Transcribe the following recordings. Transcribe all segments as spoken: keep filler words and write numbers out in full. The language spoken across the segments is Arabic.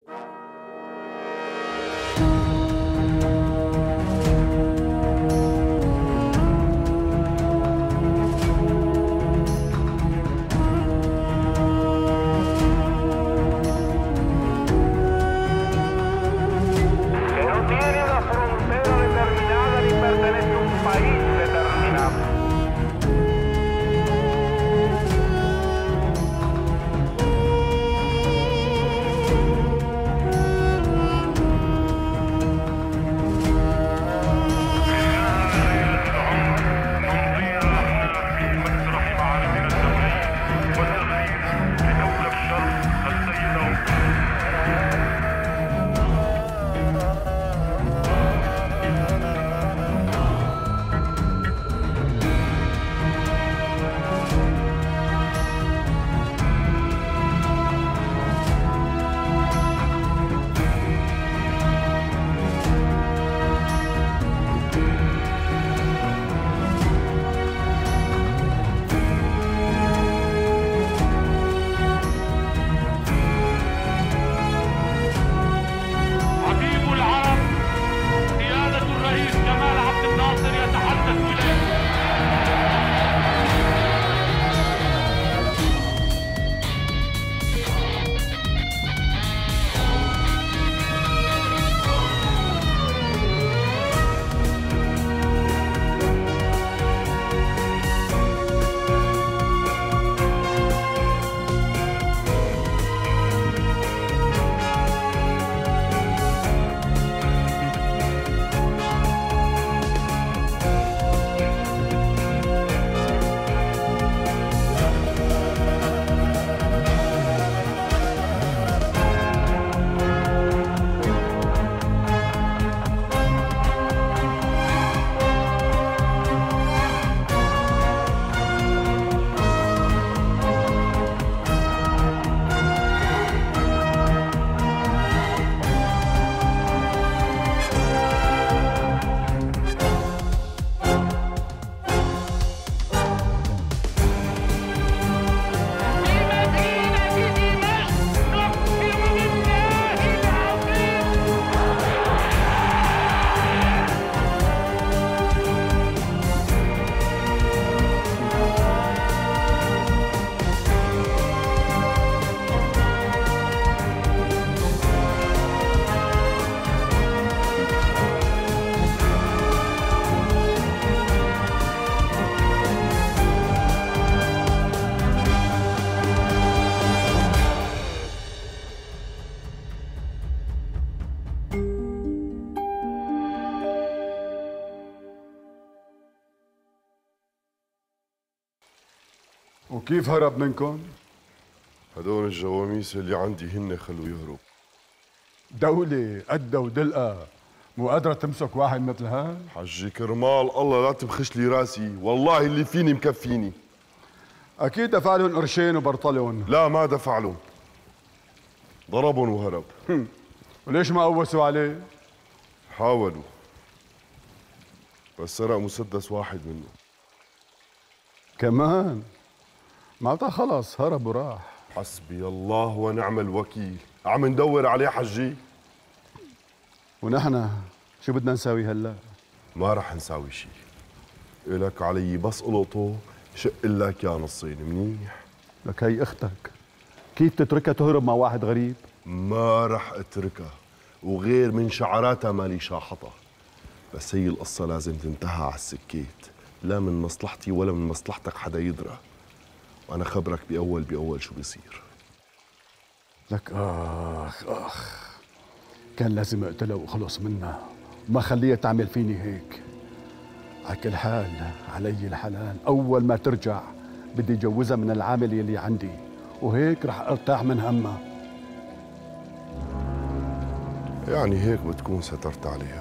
وكيف هرب منكم؟ هدول الجواميس اللي عندي هن خلوه يهرب. دولة قدها ودلقة مو قادرة تمسك واحد مثل هاد؟ حجي كرمال الله لا تبخش لي راسي، والله اللي فيني مكفيني. أكيد دفع لهم قرشين وبرطلهم. لا ما دفع لهم، ضربهم وهرب. وليش ما قوسوا عليه؟ حاولوا بس سرق مسدس واحد منه. كمان؟ معناتها خلص هرب وراح. حسبي الله ونعم الوكيل، عم ندور عليه حجي. ونحن شو بدنا نساوي هلا؟ ما رح نساوي شيء، إلك علي بس قلطه شق لك يا نصين منيح. لك هي اختك، كيف تتركها تهرب مع واحد غريب؟ ما رح اتركها، وغير من شعراتها مالي شاحطها. بس هي القصة لازم تنتهى على السكيت، لا من مصلحتي ولا من مصلحتك حدا يدرى، وأنا خبرك بأول بأول شو بيصير. لك آخ آخ، كان لازم أقتلها وخلص منها وما خليها تعمل فيني هيك. على كل حال علي الحلال، أول ما ترجع بدي جوزها من العامل اللي عندي، وهيك رح ارتاح من همها. يعني هيك بتكون سترت عليها.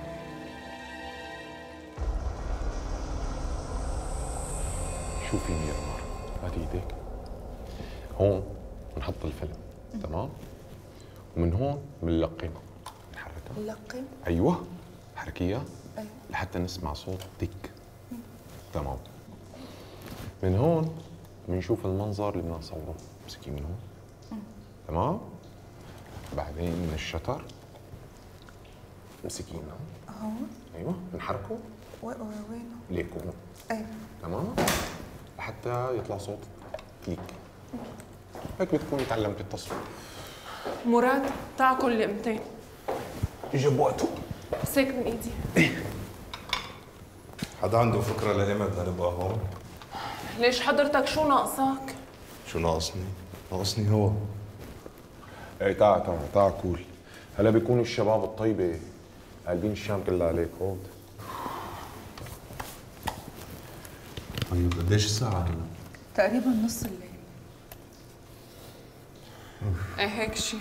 شوفيني يا قمر، هات ايدك هون بنحط الفيلم، تمام؟ ومن هون بنلقم، نحركها. نلقم؟ ايوه، حركيها. ايوه لحتى نسمع صوت تك. تمام. من هون بنشوف المنظر اللي بدنا نصوره، امسكي من هون. تمام؟ بعدين من الشطر امسكينا هون؟ ايوه نحركه. وينه؟ ليك هون. ايه تمام لحتى يطلع صوت كليك. هيك بتكوني تعلمتي التصوير. مراد تعا كل لقمتين. اجى بوقته. سيك من ايدي. حدا عنده فكرة لإمتى بدنا نبقى هون؟ ليش حضرتك شو ناقصك؟ شو ناقصني؟ ناقصني هو. ايه تعا تعا تعا كول. هلا بيكونوا الشباب الطيبة قلبين الشام كلها عليك. هود طيب قديش الساعة هلا؟ تقريبا نص الليل. ايه هيك شي.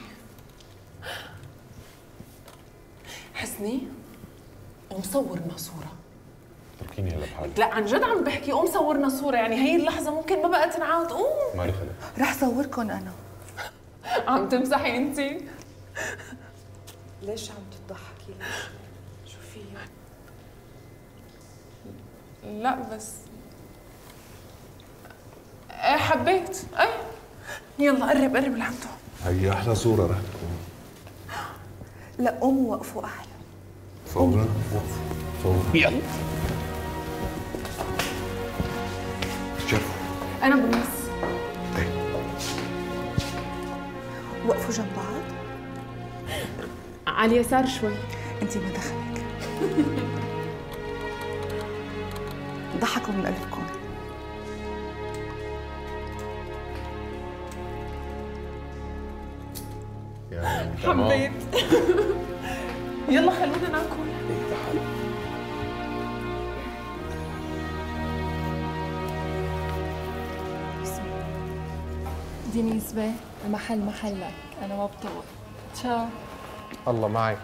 حسني قوم صورنا صورة. تركيني هلا بحالي. لا عن جد عم بحكي، قوم صورنا صورة، يعني هي اللحظة ممكن ما بقى تنعاد. قوم. مالي خلق. رح صوركم انا. عم تمزحي انتي؟ ليش عم تضحكي؟ ليش؟ شو في؟ لا بس ايه حبيت. ايه يلا قرب قرب لعنده. هي أحلى صورة رح تكون. لا قوموا وقفوا احلى. فورا؟ فورا. يلا تشرفوا. انا بالنص. وقفوا جنب بعض. على اليسار شوي. انتي ما دخلك. ضحكوا من قلبكم. يعني حبيت. يلا خلونا ناكل. بالنسبة المحل محلك، أنا مبسوط. تشاو. الله معك.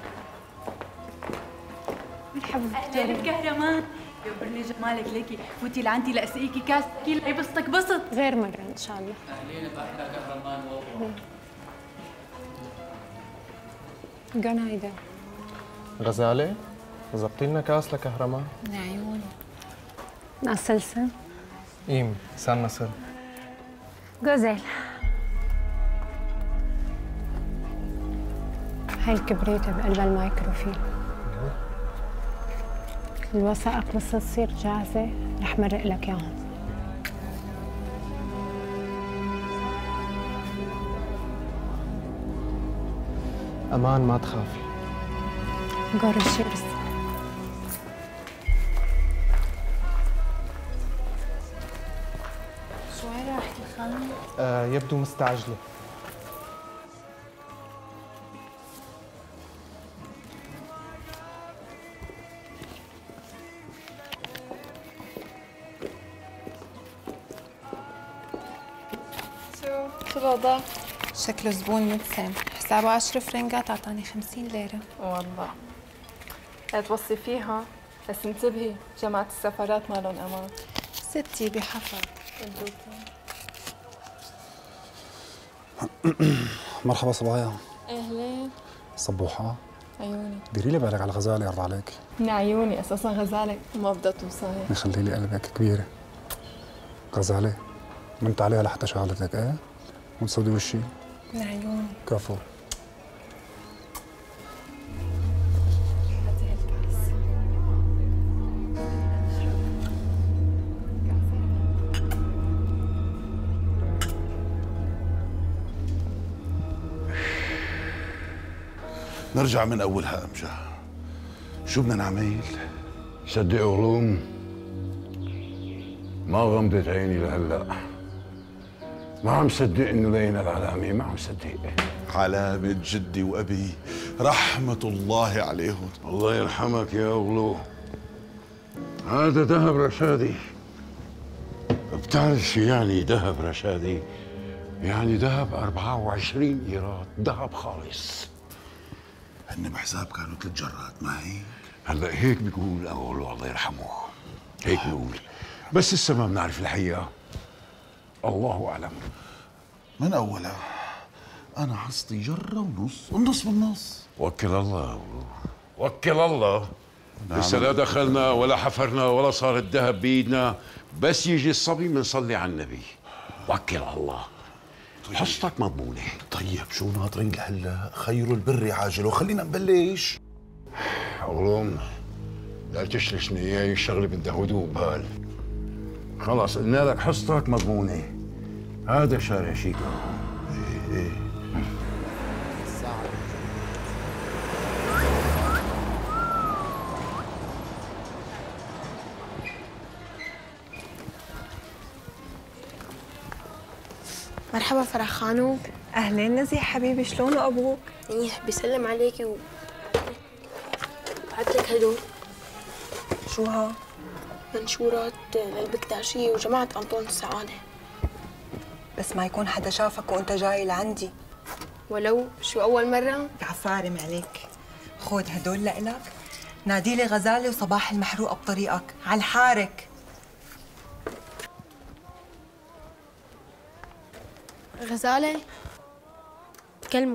مرحبا أهلا الكهرمان، يبرني جمالك ليكي، فوتي لعندي لأسقيكي كاس كيل يبسطك بسط. غير مرة إن شاء الله. أهلين بأحلى كهرمان والله. قنا هيدا غزالة زبطي لنا كاس لكهرمان. من عيوني. مع السلسة. ايم سان مصر. جوزيل. هاي الكبريتة بقلب المايكروفيل. الوثائق بس تصير جاهزة رح مرق لك اياهم. امان ما تخافي. جور شيرز. شو وين راحت الخانة؟ آه يبدو مستعجلة. شو؟ شو الوضع؟ شكله زبون متسم، حسابه عشر فرنجات أعطاني خمسين ليرة. والله لا توصي فيها، بس انتبهي جماعة السفارات مالهم أمان. ستي بحفظ. مرحبا صبايا. أهلين. صبوحة. عيوني. ديري لي بالك على غزالة يرضى عليك. من عيوني أساسا غزالة ما بدها توصلي. يخلي لي قلبك كبيرة. غزالة منت عليها لحتى شغلتك ايه؟ وتسودي وشي. من عيوني. كفو. نرجع من أولها أمجد. شو بدنا نعمل؟ صدق غلوم ما غمضت عيني لهلا. ما عم صدق إنه لقينا العلامة، ما عم صدق. علامة جدي وأبي رحمة الله عليهم. الله يرحمك يا غلو. هذا ذهب رشادي. بتعرف شو يعني ذهب رشادي؟ يعني ذهب أربعة وعشرين إيراد، ذهب خالص. هن بحساب كانوا ثلاث جرات، ما هيك؟ هلا هيك بيقول أغلو الله يرحمه، هيك بيقول، بس لسه ما بنعرف الحقيقة. الله أعلم. من أولها أنا حصتي جرة ونص، النص بالنص. وكل الله أغلو، وكل الله. لسه لا دخلنا ولا حفرنا ولا صار الذهب بإيدنا، بس يجي الصبي بنصلي على النبي. وكل الله. حصتك مضمونة. طيب شو ناطرين لهلا؟ خير البر عاجله، خلينا نبلش. علوم لا تشلشني اياي، الشغله بدها هدوء بال. خلص قلنا لك حصتك مضمونه. هذا شارع شيكاغو. ايه ايه مرحبا فرح خانوم. اهلين نزيه حبيبي، شلونه ابوك؟ منيح، بيسلم عليكي و بعت لك هدول. شو ها؟ منشورات للبكتاشية وجماعة أنطون السعادة. بس ما يكون حدا شافك وانت جاي لعندي. ولو شو أول مرة؟ عفارم عليك. خود هدول لإلك، ناديلي غزالة وصباح المحروقة بطريقك على الحارك. غزالة تكلموا.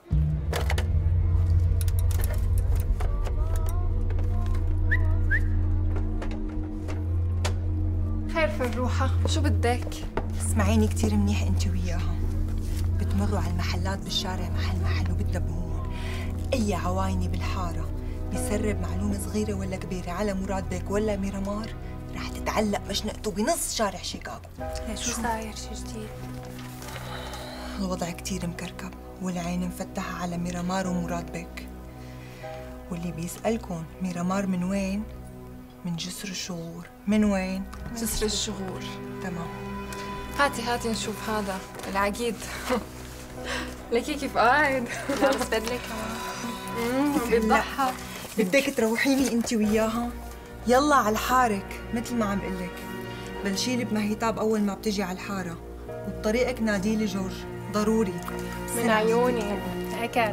خير فروحة، شو بدك؟ اسمعيني كتير منيح انت وياها. بتمروا على المحلات بالشارع محل محل وبتنبهون. اي عوايني بالحارة بيسرب معلومة صغيرة ولا كبيرة على مراد بيك ولا ميرامار، رح تتعلق مشنقته بنص شارع شيكاغو. شو صاير؟ شو جديد؟ الوضع كتير مكركب والعين مفتحة على ميرامار ومراد بيك. واللي بيسألكن ميرامار من وين؟ من جسر الشغور. من وين؟ جسر الشغور. تمام. هاتي هاتي نشوف هذا العقيد. ليكي كيف قاعد؟ لابس بدلة كمان. بيضحك. بدك تروحيني انت وياها؟ يلا على الحارك مثل ما عم قلك. بلشيلي بمهيتاب اول ما بتجي على الحارة، وبطريقك ناديلي جورج ضروري. من عيوني. هيك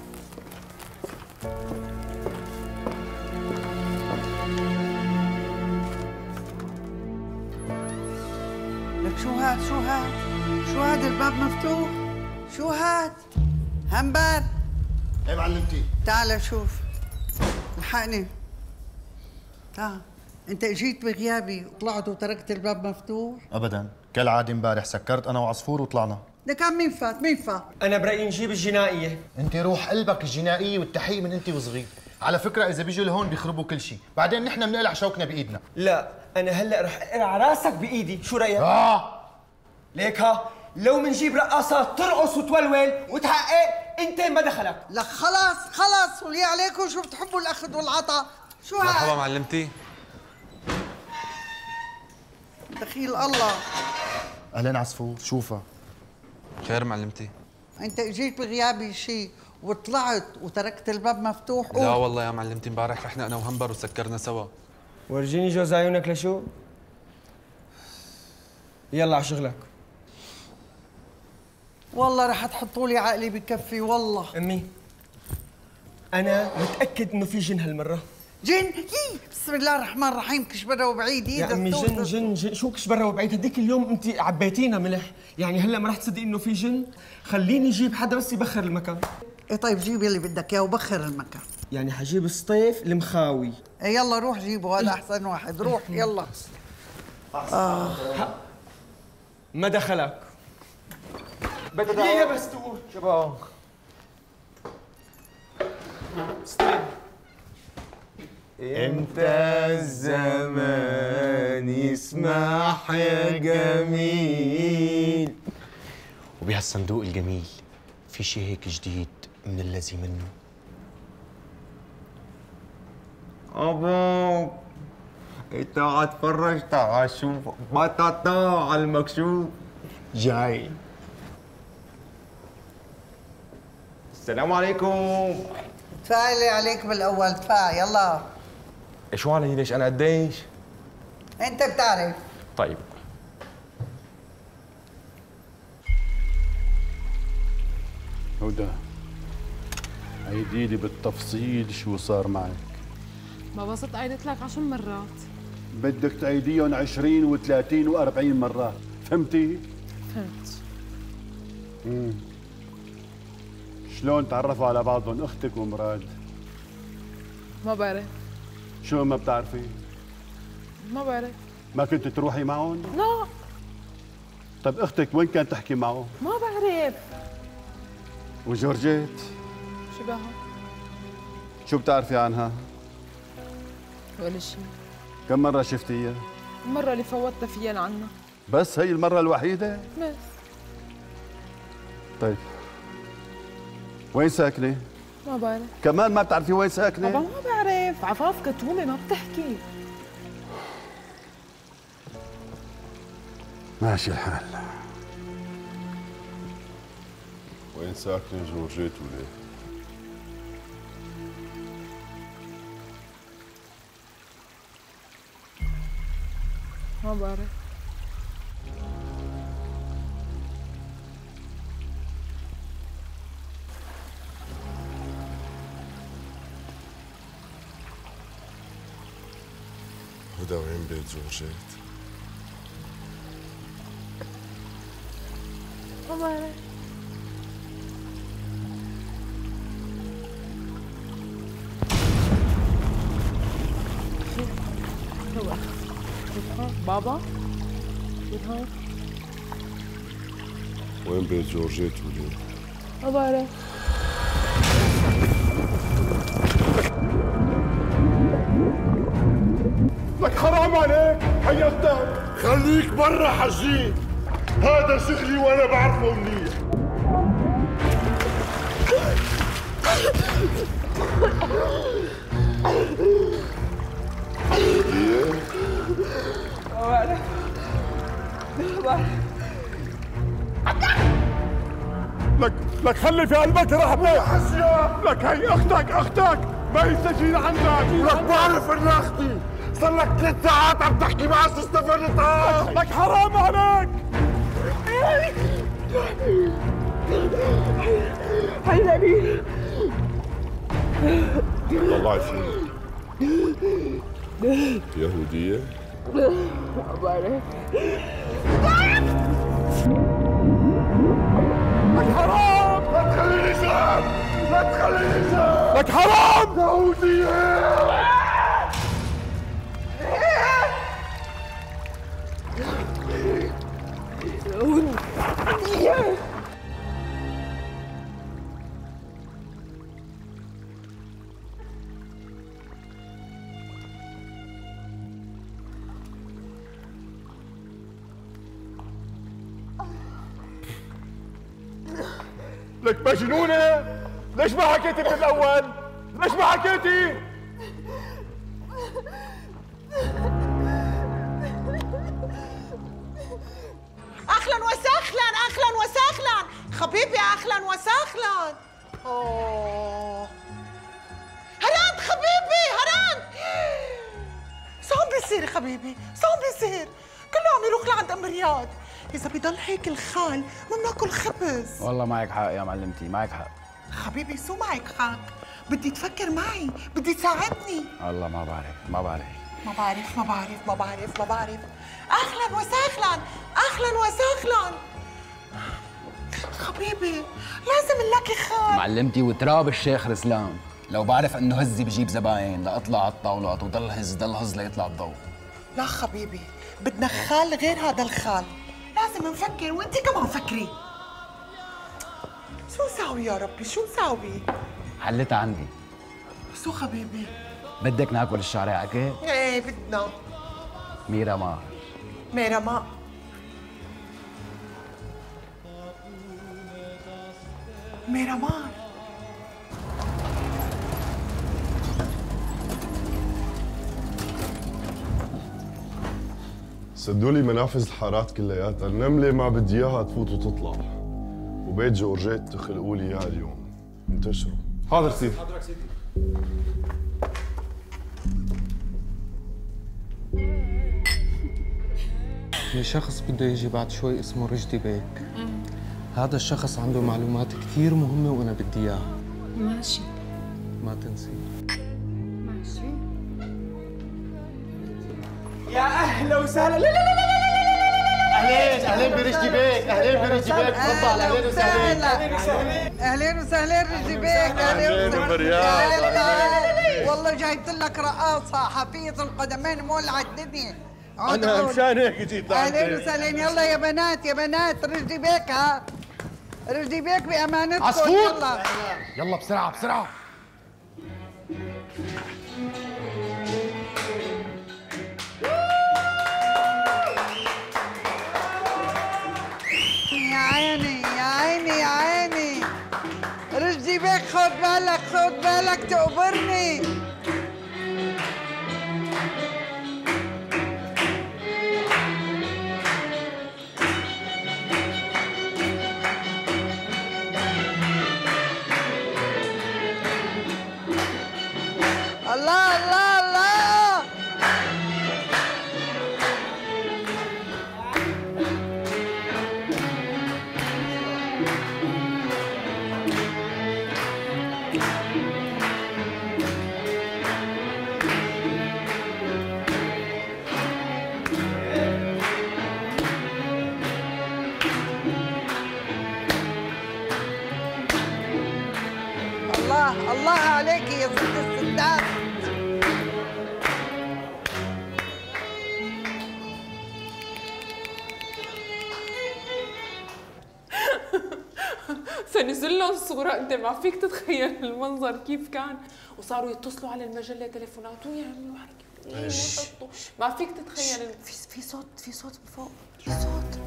لك شو هاد شو هاد شو هاد الباب مفتوح؟ شو هاد؟ همبر. ايه معلمتي. تعال شوف، الحقني. تعال، انت اجيت بغيابي وطلعت وتركت الباب مفتوح؟ ابدا، كالعاده امبارح سكرت انا وعصفور وطلعنا. لك عم مين فات؟ مين فات؟ انا برايي نجيب الجنائيه. انت روح قلبك الجنائيه والتحقيق من انت وصغير. على فكره اذا بيجوا لهون بيخربوا كل شيء، بعدين نحن بنقلع شوكنا بايدنا. لا انا هلا رح اقرع راسك بايدي، شو رايك؟ اه ليك ها، لو منجيب رقاصات ترقص وتولول وتحقق، انت ما دخلك. لك خلاص خلاص، ولي عليكم شو بتحبوا الاخذ والعطاء. شو هاد؟ مرحبا معلمتي. دخيل الله. اهلين عصفور، شوفها. خير معلمتي. انت اجيت بغيابي شيء وطلعت وتركت الباب مفتوح؟ لا والله يا معلمتي، امبارح رحنا انا وهمبر وسكرنا سوا. ورجيني جوز عيونك لشو؟ يلا على شغلك. والله رح تحطوا لي عقلي بكفي والله. امي انا متاكد انه في جن هالمره. جن؟ يي بسم الله الرحمن الرحيم، كش برا وبعيد. يا امي جن جن جن شو كش برا وبعيد؟ هديك اليوم انت عبيتينا ملح، يعني هلا ما رح تصدقي انه في جن؟ خليني اجيب حدا بس يبخر المكان. ايه طيب جيب يلي بدك اياه وبخر المكان. يعني حجيب الصيف المخاوي. ايه يلا روح جيبه، هذا احسن واحد، روح يلا. آه. ما دخلك. بديها بس تقول شباب. استلم. امتى الزمان يسمح يا جميل. وبهالصندوق الجميل في شي هيك جديد من الذي منه. أبا انت هتفرج، تعال شوف بطاطا على المكشوف جاي. السلام عليكم. تفاعلي عليك بالاول، تفاعل يلا. شو علي ليش انا قديش؟ انت بتعرف. طيب هدى، عيدي لي بالتفصيل شو صار معك. ما بسط عيدت لك عشر مرات. بدك تعيديهم عشرين وثلاثين وأربعين مرات، فهمتي؟ فهمت. امم شلون تعرفوا على بعضهم اختك ومراد؟ ما بعرف. شو ما بتعرفي؟ ما بعرف. ما كنت تروحي معهم؟ لا. طيب اختك وين كانت تحكي معه؟ ما بعرف. وجورجيت شبهها؟ شو بتعرفي عنها؟ ولا شيء. كم مرة شفتيها؟ المرة اللي فوتت فيها لعنا. بس هي المرة الوحيدة؟ بس. طيب وين ساكنة؟ ما بعرف. كمان ما بتعرفي وين ساكنة؟ طبعا ما بعرف، عفاف كتومة ما بتحكي. ماشي الحال. وين ساكنة جورجيت وليه؟ ما بعرف. هدى وين بيت جورجيت؟ ما بعرف. بابا شوفها. وين بيت جورجيت وليه؟ ما بعرف. لك حرام عليك، هي اختك. خليك برا حجيك، هذا شغلي وانا بعرفه منيح. ما بعرف. ما بعرف. لك لك خلي في قلبك رحمة. حسيا لك هي اختك اختك ما هي سجينة عندك. لك بعرف انها اختي، صار لك ثلاث ساعات عم تحكي معها استفدتها. لك حرام عليك. هي نبيل. طلعي فيني يهودية؟ ما بعرف. لك حرام، لا تخليني شاب، لا تخليني شاب. لك حرام يهودية. لك مجنونة؟ ليش ما حكيتي من الأول؟ ليش ما حكيتي؟ اهلا وسهلا اهلا وسهلا خبيبي اهلا وسهلا. اوه هران خبيبي هران، شو عم بيصير خبيبي؟ شو عم بيصير؟ كله عم يروح لعند ام رياض. اذا بضل هيك الخال ما بناكل خبز. والله معك حق يا معلمتي، معك حق. خبيبي شو معك حق؟ بدي تفكر معي، بدي تساعدني. والله ما بعرف ما بعرف ما بعرف ما بعرف ما بعرف ما بعرف. اهلا وسهلا اهلا وسهلا خبيبي، لازم نلاقي خال. معلمتي وتراب الشيخ رسلان، لو بعرف انه هزي بجيب زباين لاطلع على الطاولات وضل هز ضل هز ليطلع الضوء. لا خبيبي، بدنا خال غير هذا الخال، لازم نفكر وانت كمان فكري. شو نساوي يا ربي شو نساوي؟ حلتها عندي. شو خبيبي؟ بدك ناكل الشارع اكل؟ ايه بدنا. ميرا مار. ميرا مار. ميرا مار. سدوا لي منافذ الحارات كلياتها، النملة ما بدي اياها تفوت وتطلع، وبيت جورجيت تخلقوا لي اياه اليوم، انتشروا. حاضر سيدي. حاضرك سيدي. في شخص بده يجي بعد شوي اسمه رشدي بيك. هذا الشخص عنده معلومات كثير مهمة وأنا بدي إياها. ماشي. ما تنسي. ماشي. يا أهلا وسهلا. لا لا لا لا اهلين اهلين برشدي بيك، اهلين برشدي بيك، تفضل. اهلين وسهلين. اهلين وسهلين رشدي بيك. اهلين وسهلين. والله جايبت لك رقاصة حفيظ القدمين مولع الدنيا. انا مشان هيك جيت. اهلين وسهلين. يلا يا بنات يا بنات رشدي بيك. ها رشدي بيك بأمانتكم. عصفور يلا يلا بسرعة بسرعة. يا عيني يا عيني يا عيني. رشدي بيك خد بالك خد بالك تقبرني. الله الله الله. الله الله عليك يا ست الستات. فنزل لهم صورة، انت ما فيك تتخيل المنظر كيف كان، وصاروا يتصلوا على المجلة تليفونات ويعملوا حركة ويحطوا، ما فيك تتخيل. في في صوت في صوت من فوق، في صوت.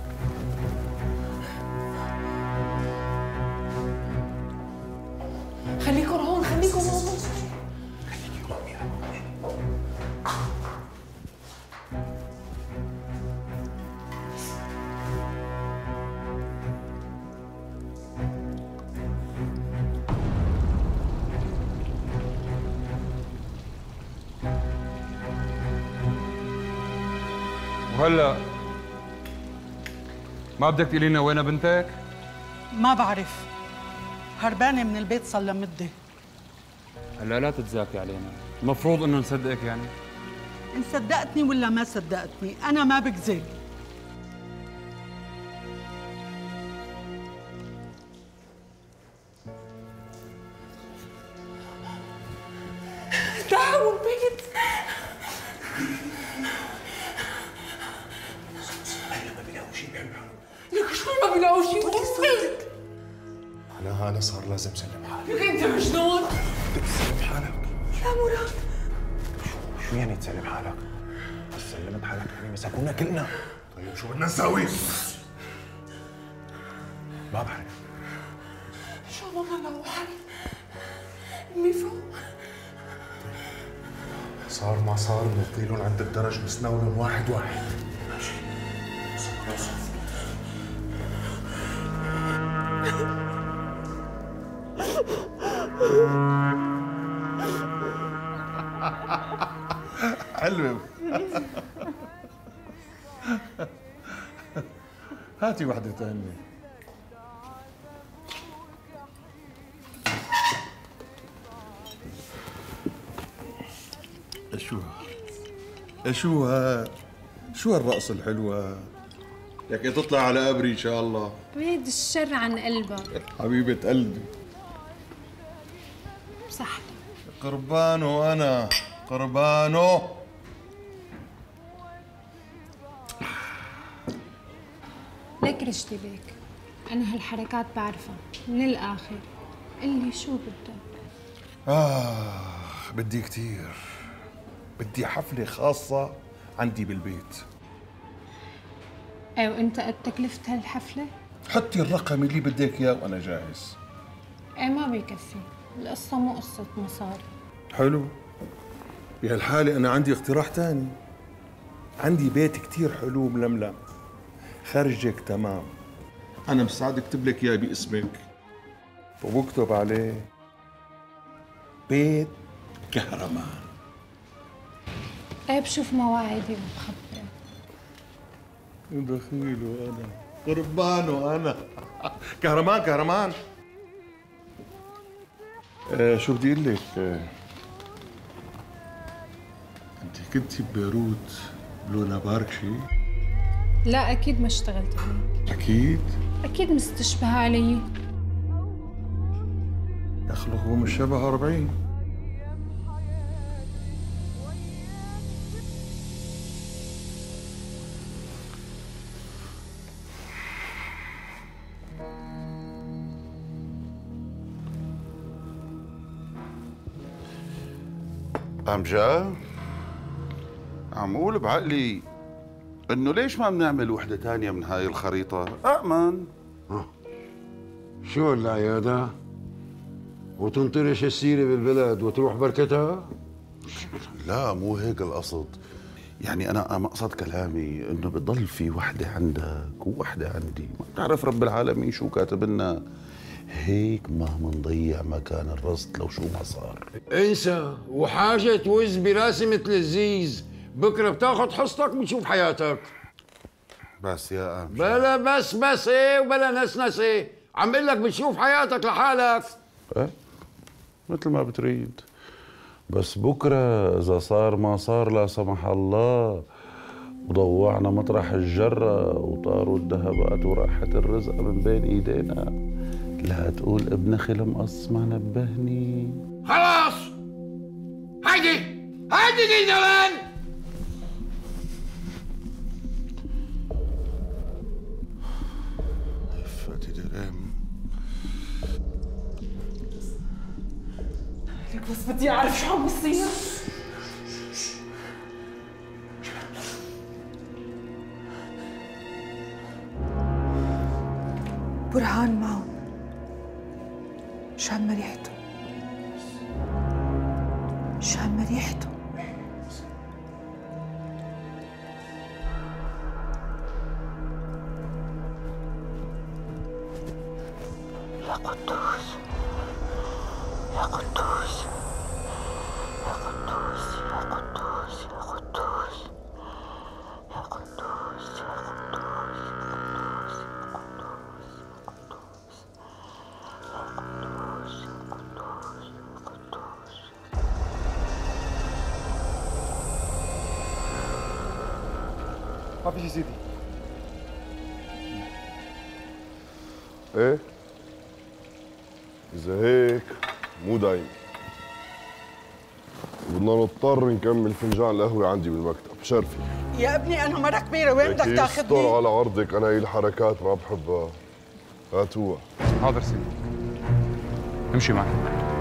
خليكم هون خليكم هون. وهلا ما بدك تقولي لنا وين بنتك؟ ما بعرف، هربانة من البيت صار لها مدة. هلا لا تتزاكي علينا، المفروض انه نصدقك يعني. إن صدقتني ولا ما صدقتني أنا ما بكذب. تعالوا البيت. لك شو ما بيلاقوا شيء بالبيت؟ معناها انا صار لازم سلم حالي. لك انت مجنون. بدك تسلم حالك. يا مراد شو يعني تسلم حالك؟ بس سلمت حالك يعني مسكونا كلنا. طيب شو بدنا نساوي؟ ما بعرف. ان شاء الله ما لقوا حل. امي فوق. صار ما صار بنطيلهم عند الدرج بسناولهم واحد واحد. ماشي. حلوة. هاتي واحدة ثانية. شو شو ها شو هالرقصة الحلوة؟ لك تطلع على قبري ان شاء الله. بعيد الشر عن قلبك. حبيبة قلبي. بصحتك. قربانه انا قربانه. لك رشدي بيك، أنا هالحركات بعرفها من الآخر. قلي شو بدك؟ آه بدي كتير. بدي حفلة خاصة عندي بالبيت. ايه وانت قد تكلفة هالحفلة؟ حطي الرقم اللي بدك اياه وانا جاهز. ايه ما بيكفي، القصة مو قصة مصاري. حلو. بهالحالة أنا عندي اقتراح تاني. عندي بيت كتير حلو ململم خرجك تمام. أنا مساعد أكتب لك إياه باسمك وبكتب عليه بيت كهرمان. ايه بشوف مواعيدي وبخبرك. دخيله أنا قربانه أنا. كهرمان كهرمان. آه شو بدي أقول لك؟ آه أنت كنتي ببيروت بلونا بارك شي؟ لا أكيد ما اشتغلت هناك. أكيد؟ أكيد مستشبهة علي. يخلق هو مش شبه أربعين. عم جا عم قول بعقلي انه ليش ما بنعمل وحده تانية من هاي الخريطه أأمن. شو العيادة؟ وتنطرش السيرة بالبلد وتروح بركتها؟ لا مو هيك القصد، يعني انا مقصد كلامي انه بضل في وحده عندك ووحده عندي، ما بتعرف رب العالمين شو كاتب لنا، هيك ما منضيع مكان الرصد لو شو ما صار. انسى، وحاجة توز براسي مثل الزيز، بكره بتاخذ حصتك وبتشوف حياتك. بس يا أمجد بلا بس بس ايه وبلا نسنس ايه، عم بقول لك بتشوف حياتك لحالك. ايه مثل ما بتريد، بس بكره اذا صار ما صار لا سمح الله وضوعنا مطرح الجره وطاروا الذهبات وراحت الرزق من بين ايدينا، لا تقول ابن خل مقص ما نبهني. خلاص هيدي هيدي دي زمان. فاتي درام لك بس بدي اعرف شو عم بيصير. برهان معه، شم ريحته شم ريحته. يا قدوس يا قدوس يا قدوس يا قدوس يا قدوس يا قدوس يا قدوس ما في شي سيدي. ايه اذا هيك مو دايم بدنا نضطر نكمل فنجان القهوه عندي بالمكتب. شرفي يا ابني انا مره كبيره، وين بدك استر تاخذني؟ على عرضك، انا هي الحركات ما بحبها. هاتوها. حاضر سيدي، امشي معي.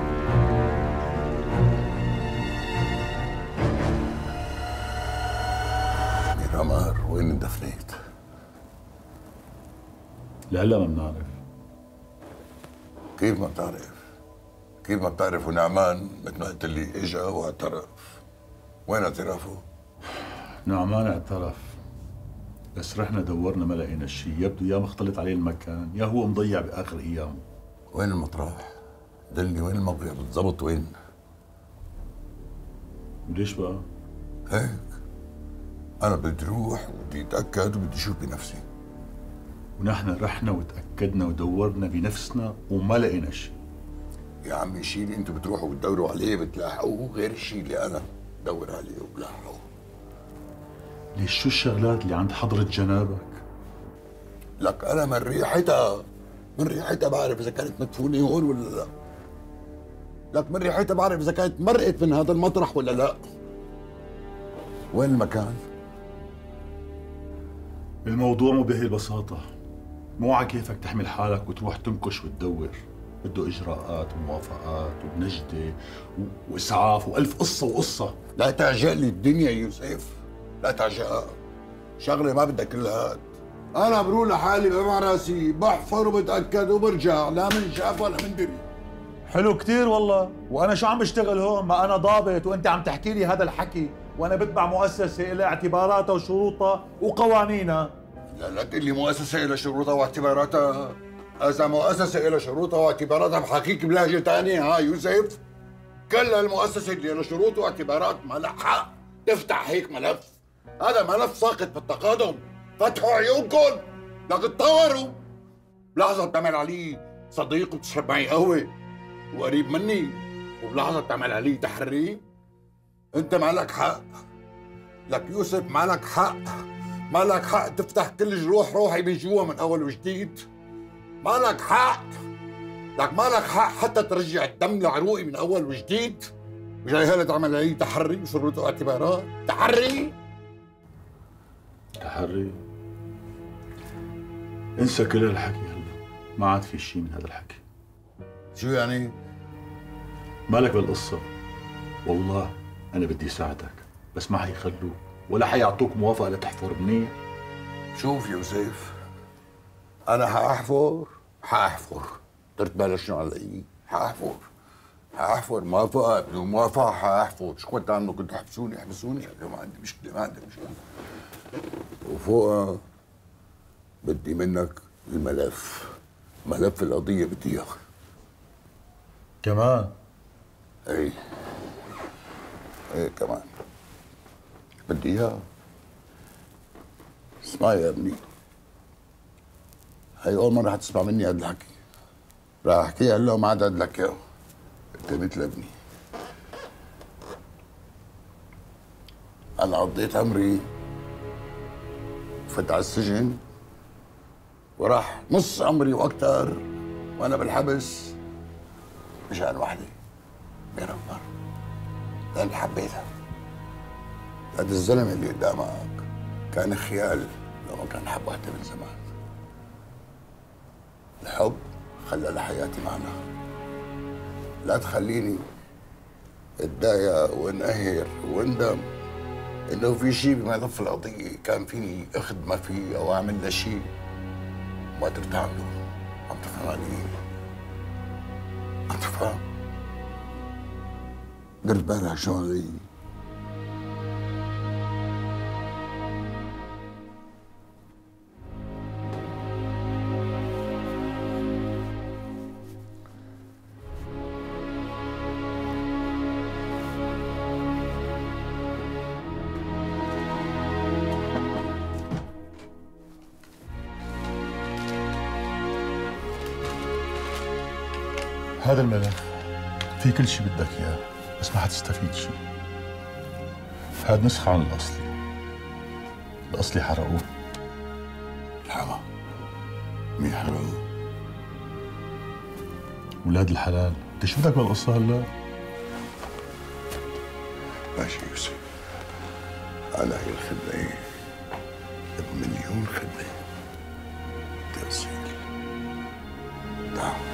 يا عمار وين اندفنيت؟ لهلا ما بنعرف. كيف ما بتعرف؟ كيف ما بتعرف ونعمان مثل ما قلت لي اجا واعترف؟ وين اعترافه؟ نعمان اعترف، بس رحنا دورنا ما لقينا شيء، يبدو يا مختلط عليه المكان يا هو مضيع باخر ايامه. وين المطرح؟ دلني وين الموقع بالضبط وين؟ وليش بقى؟ هيك أنا بدي أروح وبدي أتأكد وبدي أشوف بنفسي. ونحن رحنا وتأكدنا ودورنا بنفسنا وما لقينا شيء. يا عمي الشيء اللي أنتم بتروحوا بتدوروا عليه بتلاحقوه غير الشيء اللي أنا بدور عليه وبلاحقه. ليش شو الشغلات اللي عند حضرة جنابك؟ لك أنا من ريحتها من ريحتها بعرف إذا كانت مدفونة هون ولا لا. لك من ريحتها بعرف إذا كانت مرقت من هذا المطرح ولا لا. وين المكان؟ الموضوع مو بهي البساطة، مو على كيفك تحمل حالك وتروح تنكش وتدور، بده إجراءات وموافقات وبنجدة وإسعاف وألف قصة وقصة. لا تعجق لي الدنيا يوسف، لا تعجقها، شغلة ما بدها كل هاد. أنا بروح لحالي بمع راسي بحفر وبتأكد وبرجع، لا من شاف ولا من دري. حلو كتير والله، وأنا شو عم بشتغل هون؟ ما أنا ضابط وأنت عم تحكي لي هذا الحكي، وأنا بتبع مؤسسة لها اعتباراتها وشروطها وقوانينها. لا لا تقول لي مؤسسة لها شروطها واعتباراتها، إذا مؤسسة لها شروطها واعتباراتها بحكيك بلهجة ثانية ها يوسف؟ كل المؤسسة اللي لها شروط واعتبارات ما لها حق تفتح هيك ملف، هذا ملف ساقط بالتقادم، فتحوا عيونكم لك تطوروا. بلحظة بتعمل علي صديق وبتشرب معي قهوة وقريب مني، وبلحظة بتعمل علي تحري. أنت ما لك حق، لك يوسف ما لك حق، ما لك حق تفتح كل جروح روحي من جوا من أول وجديد. ما لك حق، لك ما لك حق حتى ترجع الدم لعروقي من أول وجديد. وجاي هلا تعمل علي تحري وشروط واعتبارات. تحري تحري انسى كل هالحكي هلا، ما عاد في شيء من هذا الحكي. شو يعني؟ مالك بالقصة، والله انا بدي ساعدك بس ما حيخلوك ولا حيعطوك موافقه لتحفر منيح. شوف يوسف، انا حاحفر حاحفر درت بالك شنو علي؟ حاحفر حاحفر موافقه بدون موافقه حاحفر. شو كنت عاملوا؟ كنتوا تحبسوني احبسوني، ما عندي مشكله ما عندي مشكله. وفوقها بدي منك الملف، ملف القضيه بدي اياه كمان. اي ايه كمان بدي اياه. اسمع يا ابني، هي اول مره حتسمع مني هذا الحكي، راح احكيها هلا وما عاد عاد لك اياه. انت مثل ابني. انا قضيت عمري فت على السجن، وراح نص عمري واكثر وانا بالحبس مشان وحدي بين النار، لاني حبيتها. هذا الزلمه اللي قدامك كان خيال لو ما كان حب وحده من زمان. الحب خلى لحياتي معنى. لا تخليني اتضايق وانقهر واندم انه في شيء بملف القضيه كان فيني اخدمه فيه او اعمل له شيء ما قدرت اعمله. عم تفهم علي؟ عم تفهم؟ درت بالك شو علي؟ هذا الملف في كل شيء بدك اياه بس ما حتستفيد شيء. هذا نسخة عن الأصلي. الأصلي حرقوه. الحما مين حرقوه؟ ولاد الحلال. انت شو بدك بالقصة هلا؟ ماشي يوسف، على هي الخدمة بمليون خدمة. تأصيل تعال.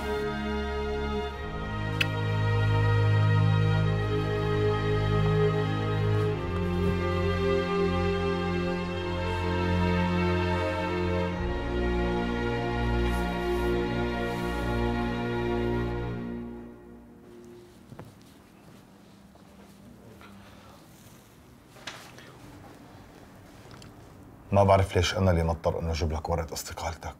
ما بعرف ليش أنا اللي نضطر إنه أجيب لك ورقة استقالتك.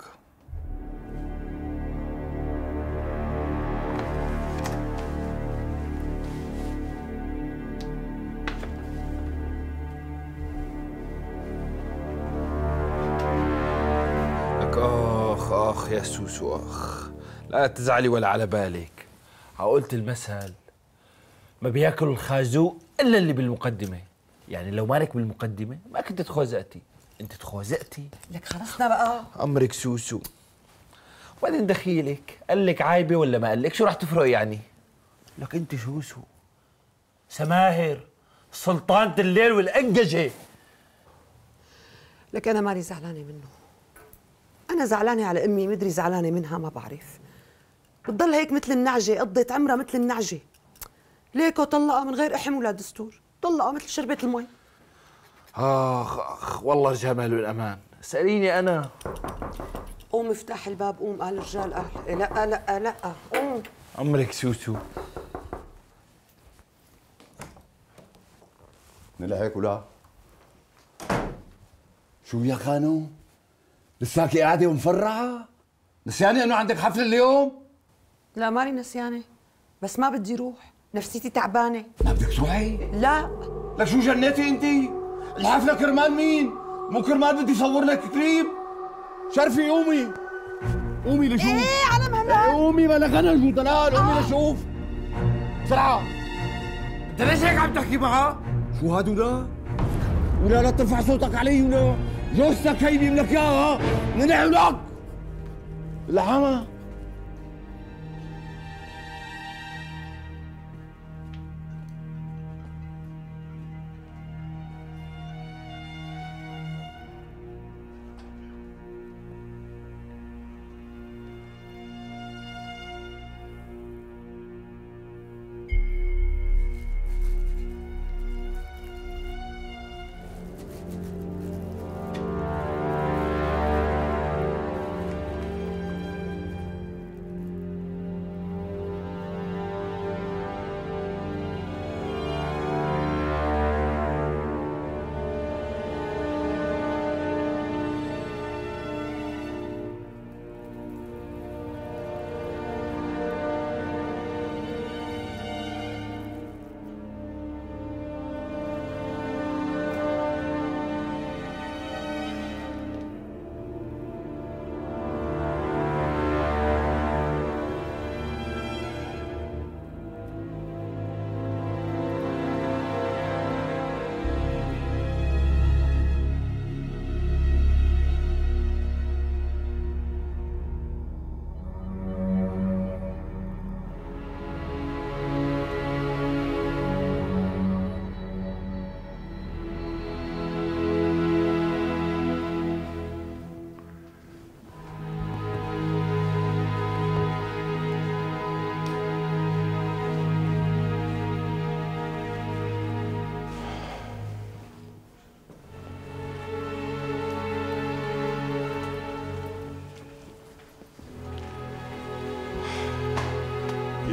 لك آخ آخ يا سوسو آخ، لا تزعلي ولا على بالك. عقلت المثل ما بياكل الخازوق إلا اللي بالمقدمة. يعني لو مالك بالمقدمة ما كنت تخوزقتي، انت تخوزقتي. لك خلصنا بقى. امرك سوسو. وبعدين دخيلك قال لك عايبه ولا ما قال لك، شو راح تفرق يعني؟ لك انت سوسو سماهر سلطانة الليل والانقجه. لك انا مالي زعلانه منه، انا زعلانه على امي، مدري زعلانه منها ما بعرف. بتضل هيك مثل النعجه، قضت عمرها مثل النعجه. ليكو طلقها من غير احم ولا دستور، طلقها مثل شربة المي. اخ اخ والله الجمال والامان. سأليني انا. قوم افتح الباب، قوم. قال الرجال قال إيه لا لا لا قوم. امرك سوسو. نلا هيك ولا شو يا خانو؟ لساكي قاعدة ومفرعة؟ نسياني انه عندك حفلة اليوم؟ لا مالي نسيانه، بس ما بدي روح، نفسيتي تعبانه. ما بدك تروحي؟ لا. لك شو جنيتي انت؟ الحفلة كرمال مين؟ مو كرمال بدي اصور لك كليب؟ شرفي قومي قومي لشوف. ايه على مهلك. ايه قومي مالك انا شو طلال، قومي لشوف بسرعة. انت ليش هيك عم تحكي معها؟ شو هاد ولا؟ ولا لا ترفع صوتك علي ولا جوزتك هي بيملك اياها منع ولك الحما.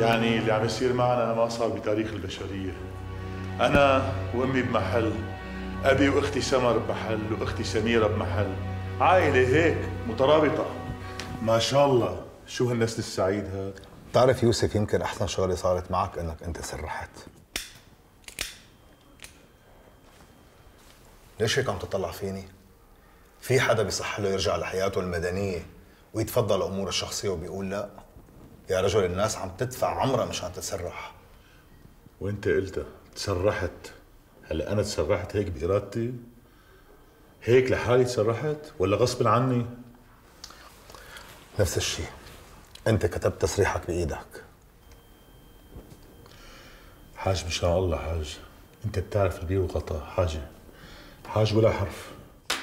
يعني اللي عم يصير معنا ما صار بتاريخ البشرية. أنا وأمي بمحل، أبي وأختي سمر بمحل، وأختي سميرة بمحل، عائلة هيك مترابطة. ما شاء الله، شو هالنسل السعيد هذا؟ بتعرف يوسف، يمكن أحسن شغلة صارت معك إنك أنت سرحت. ليش هيك عم تطلع فيني؟ في حدا بيصح له يرجع لحياته المدنية ويتفضل أموره الشخصية وبيقول لا؟ يا رجل، الناس عم تدفع عمرها مشان تتسرح. وانت قلتها تسرحت. هلا انا تسرحت هيك بارادتي؟ هيك لحالي تسرحت ولا غصب عني؟ نفس الشيء، انت كتبت تصريحك بايدك. حاج مشان الله حاج، انت بتعرف البير وغطا حاجه. حاج ولا حرف.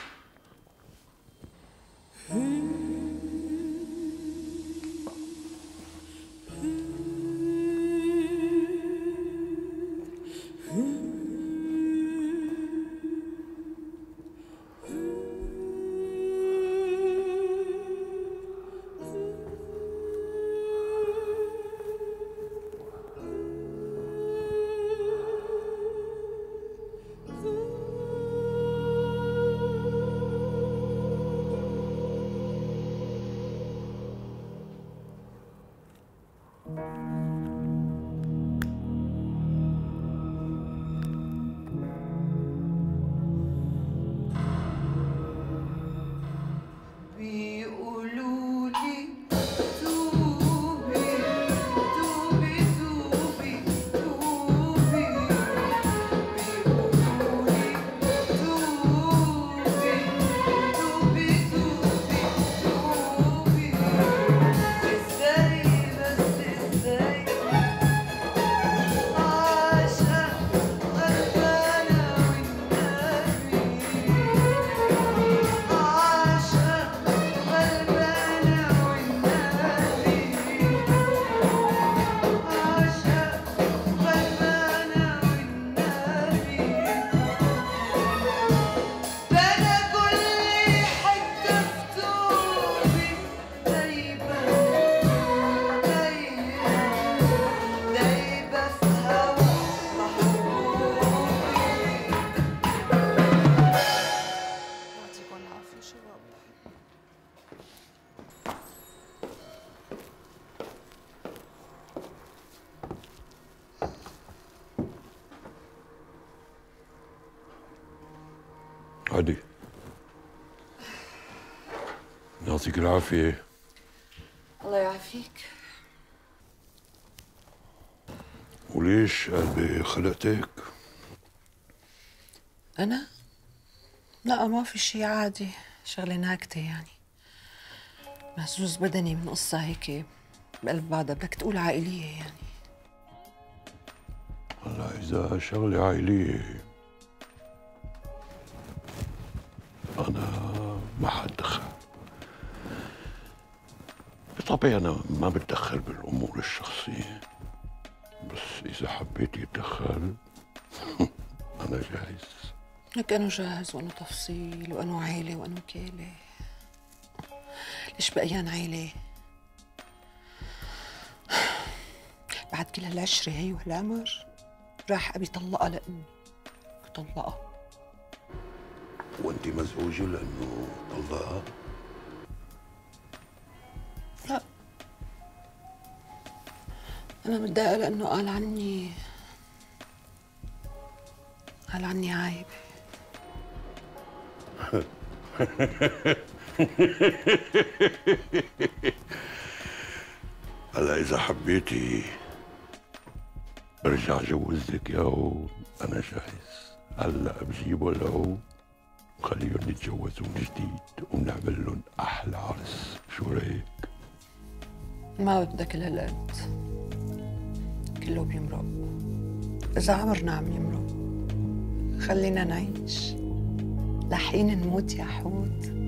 عادي، يعطيك العافية. الله يعافيك. وليش قلبي خلقتك؟ أنا؟ لا، ما في شي، عادي، شغلة ناكتة يعني. مهزوز بدني من قصة هيك بقلب بعضها، بدك تقول عائلية يعني. هلا إذا شغلة عائلية أنا ما حتدخل. بطبعي أنا ما بتدخل بالأمور الشخصية، بس إذا حبيتي أتدخل أنا جاهز. لك أنا جاهز، وأنا تفصيل، وأنا عيلة، وأنا وكالة. ليش بقيان عيلة؟ بعد كل هالعشرة هي وهالعمر راح أبي طلقها لأمي، طلقها. وأنت مزعوجة لأنه طلقها؟ لا، أنا متضايقة لأنه قال عني قال عني عايبة. هلا إذا حبيتي برجع جوزك ياهو، أنا جاهز. هلا بجيبه له وخليهم يتجوزوا من جديد ونعمل لهم أحلى عرس. شو رأيك؟ ما بدك كل هالقد، كله بيمرق. إذا عمرنا عم يمرق خلينا نعيش لحين نموت يا حود.